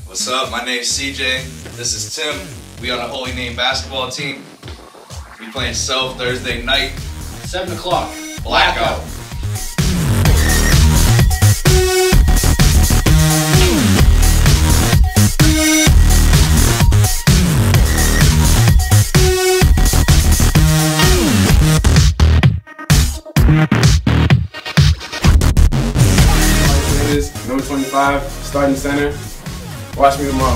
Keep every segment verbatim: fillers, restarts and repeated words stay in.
What's up? My name's C J. This is Tim. We on a Holy Name basketball team. We playing South Thursday night. seven o'clock. Blackout. Number twenty-five, starting center. Watch me tomorrow.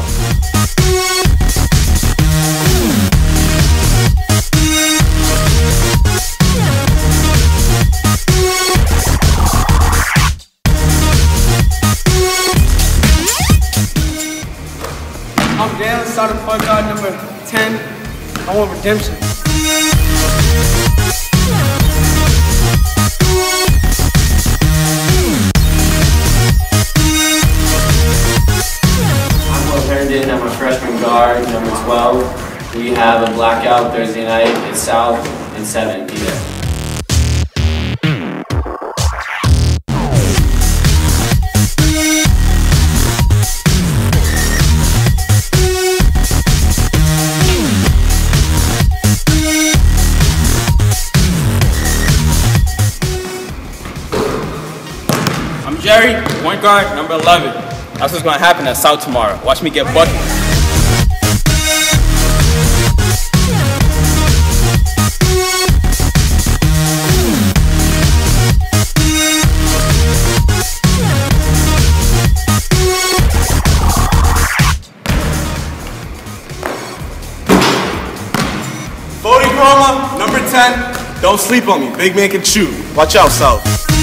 I'm Dan, starting point guard number ten. I want redemption. I'm a freshman guard, number twelve. We have a blackout Thursday night at South at seven p m I'm Jerry, point guard, number eleven. That's what's going to happen at South tomorrow. Watch me get buckets. forty Chroma, number ten. Don't sleep on me. Big man can shoot. Watch out, South.